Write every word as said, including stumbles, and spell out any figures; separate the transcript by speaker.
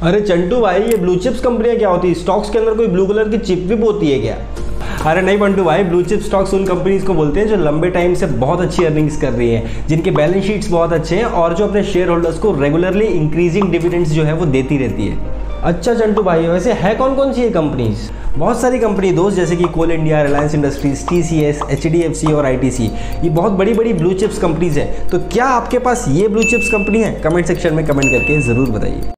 Speaker 1: अरे चंटू भाई, ये ब्लू चिप्स कंपनियां क्या होती है? स्टॉक्स के अंदर कोई ब्लू कलर की चिप भी होती है क्या? अरे नहीं बंटू भाई, ब्लू चिप स्टॉक्स उन कंपनीज को बोलते हैं जो लंबे टाइम से बहुत अच्छी अर्निंग्स कर रही हैं, जिनके बैलेंस शीट्स बहुत अच्छे हैं और जो अपने शेयर होल्डर्स को रेगुलरली इंक्रीजिंग डिविडेंड्स जो है वो देती रहती है। अच्छा चंटू भाई, वैसे है कौन कौन सी ये कंपनीज? बहुत सारी कंपनी दोस्त, जैसे कि Coal India, Reliance Industries, T C S, H D F C और आई टी सी। ये बहुत बड़ी बड़ी ब्लू चिप्स कंपनीज है। तो क्या आपके पास ये ब्लू चिप्स कंपनी है? कमेंट सेक्शन में कमेंट करके ज़रूर बताइए।